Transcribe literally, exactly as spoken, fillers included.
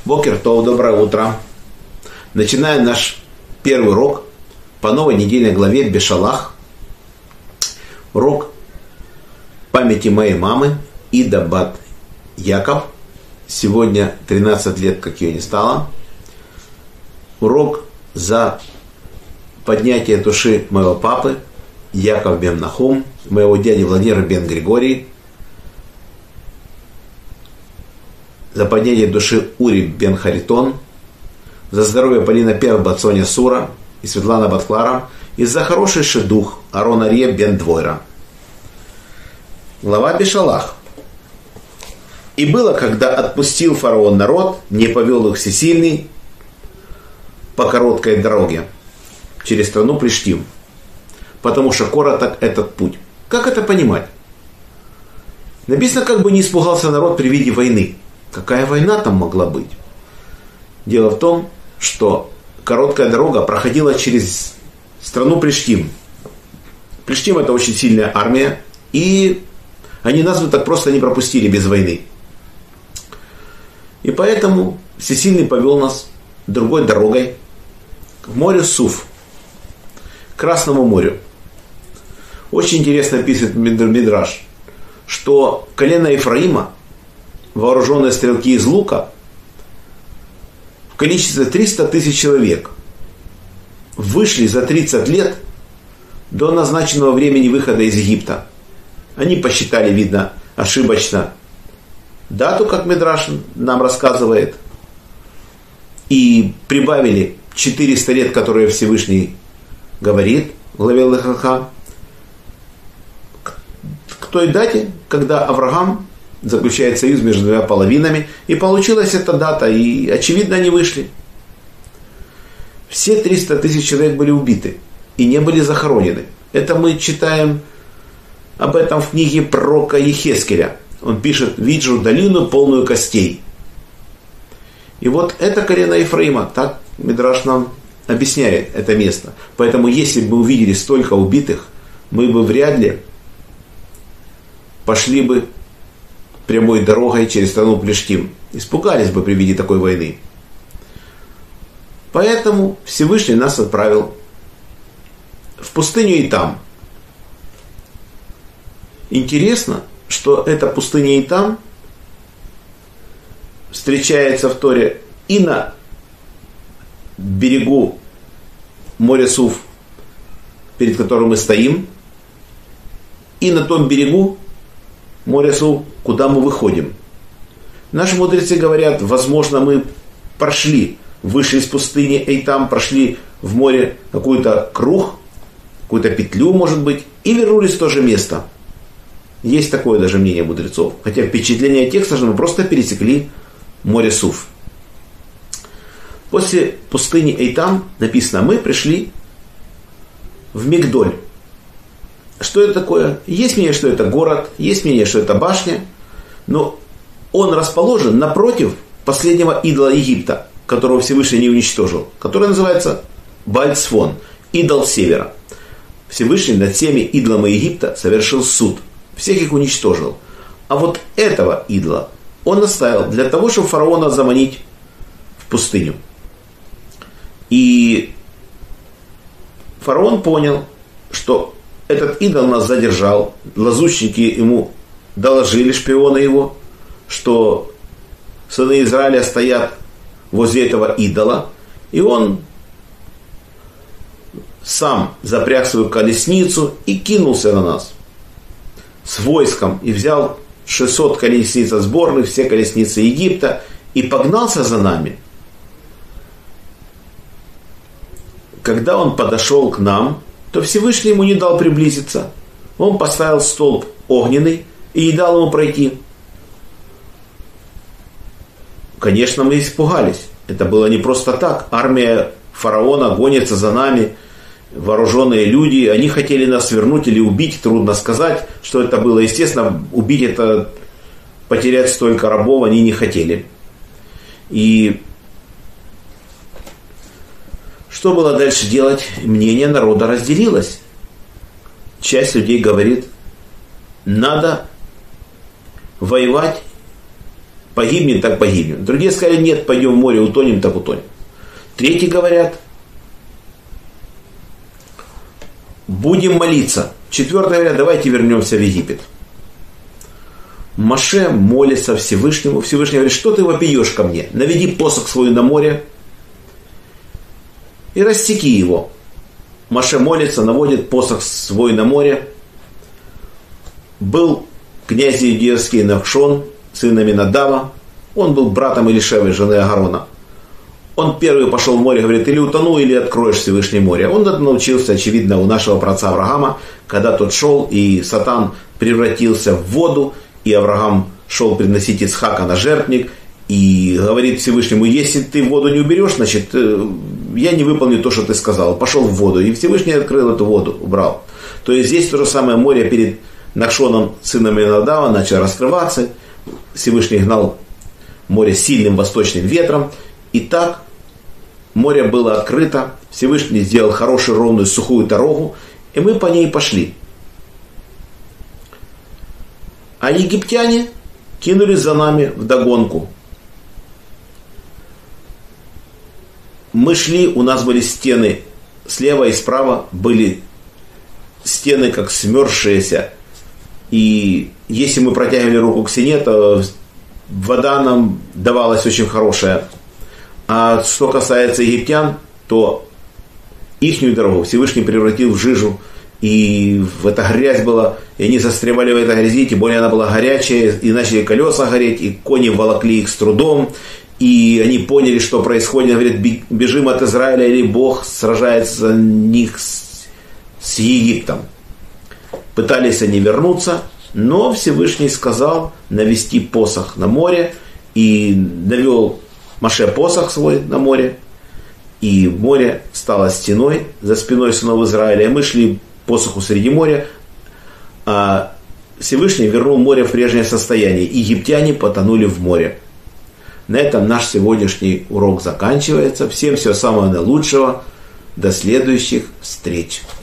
Бокер Тов, доброе утро. Начинаем наш первый урок по новой недельной главе Бешалах. Урок памяти моей мамы Ида бат Яков. Сегодня тринадцать лет, как ее не стало. Урок за поднятие души моего папы Яков бен Нахум, моего дяди Владимира бен Григорий, за поднятие души Ури бен Харитон, за здоровье Полина Пер бат Соня Сура и Светлана бат Клара, и за хороший дух Арон Арье бен Двойра. Глава Бешалах. И было, когда отпустил фараон народ, не повел их всесильный по короткой дороге через страну Плештим, потому что короток этот путь. Как это понимать? Написано, как бы не испугался народ при виде войны. Какая война там могла быть? Дело в том, что короткая дорога проходила через страну Плештим. Плештим — это очень сильная армия, и они нас бы так просто не пропустили без войны. И поэтому всесильный повел нас другой дорогой к морю Суф, к Красному морю. Очень интересно описывает Мидраш, что колено Ефраима, вооруженные стрелки из лука, в количестве триста тысяч человек, вышли за тридцать лет до назначенного времени выхода из Египта. Они посчитали, видно, ошибочно дату, как Мидраш нам рассказывает, и прибавили четыреста лет, которые Всевышний говорит в главе Леха, к той дате, когда Авраам заключает союз между двумя половинами, и получилась эта дата, и очевидно они вышли. Все триста тысяч человек были убиты и не были захоронены. Это мы читаем об этом в книге пророка Ехескеля. Он пишет: «Виджу долину, полную костей». И вот это колено Ефраима, так Мидраш нам объясняет это место. Поэтому если бы мы увидели столько убитых, мы бы вряд ли пошли бы прямой дорогой через страну Плештим. Испугались бы при виде такой войны. Поэтому Всевышний нас отправил в пустыню Итам. Интересно, что эта пустыня Итам встречается в Торе и на берегу моря Суф, перед которым мы стоим, и на том берегу моря Суф, куда мы выходим. Наши мудрецы говорят, возможно, мы прошли, вышли из пустыни Эйтам, прошли в море какой-то круг, какую-то петлю, может быть, и вернулись в то же место. Есть такое даже мнение мудрецов. Хотя впечатление текста, что мы просто пересекли море Суф. После пустыни Эйтам написано, мы пришли в Мигдоль. Что это такое? Есть мнение, что это город, есть мнение, что это башня, но он расположен напротив последнего идола Египта, которого Всевышний не уничтожил, который называется Бааль-Цфон, идол севера. Всевышний над всеми идолами Египта совершил суд, всех их уничтожил. А вот этого идола он оставил для того, чтобы фараона заманить в пустыню. И фараон понял, что этот идол нас задержал, лазутчики ему доложили, шпионы его, что сыны Израиля стоят возле этого идола, и он сам запряг свою колесницу и кинулся на нас с войском, и взял шестьсот колесниц сборных, все колесницы Египта, и погнался за нами. Когда он подошел к нам, то Всевышний ему не дал приблизиться. Он поставил столб огненный и не дал ему пройти. Конечно, мы испугались. Это было не просто так. Армия фараона гонится за нами, вооруженные люди. Они хотели нас вернуть или убить. Трудно сказать, что это было. Естественно, убить — это потерять столько рабов они не хотели. И что было дальше делать? Мнение народа разделилось. Часть людей говорит, надо воевать погибнем, так погибнем. Другие сказали, нет, пойдем в море, утонем, так утонем. Третьи говорят, будем молиться. Четвертые говорят, давайте вернемся в Египет. Моше молится Всевышнему. Всевышний говорит, что ты вопиешь ко мне? Наведи посох свой на море и рассеки его. Моше молится, наводит посох свой на море. Был князь иудейский Нахшон, сын Аминадава. Он был братом Элишевой, жены Агарона. Он первый пошел в море, говорит, или утону, или откроешь Всевышнее море. Он это научился, очевидно, у нашего праотца Авраама, когда тот шел, и Сатан превратился в воду, и Авраам шел приносить Ицхака на жертвенник, и говорит Всевышнему, если ты воду не уберешь, значит, я не выполню то, что ты сказал. Пошел в воду, и Всевышний открыл эту воду, убрал. То есть здесь то же самое море перед Нахшоном, сыном Аминадава, начало раскрываться. Всевышний гнал море сильным восточным ветром, и так море было открыто, Всевышний сделал хорошую, ровную, сухую дорогу, и мы по ней пошли. А египтяне кинулись за нами вдогонку. Мы шли, у нас были стены слева и справа, были стены как смерзшиеся. И если мы протягивали руку к стене, то вода нам давалась очень хорошая. А что касается египтян, то ихнюю дорогу Всевышний превратил в жижу. И эта грязь была, и они застревали в этой грязи, тем более она была горячая, и начали колеса гореть, и кони волокли их с трудом, и они поняли, что происходит. Говорят, бежим от Израиля, или Бог сражается за них с, с Египтом. Пытались они вернуться, но Всевышний сказал навести посох на море, и навел Моше посох свой на море, и море стало стеной за спиной сынов Израиля, и мы шли посоху среди моря, а Всевышний вернул море в прежнее состояние. Египтяне потонули в море. На этом наш сегодняшний урок заканчивается. Всем всего самого наилучшего. До следующих встреч.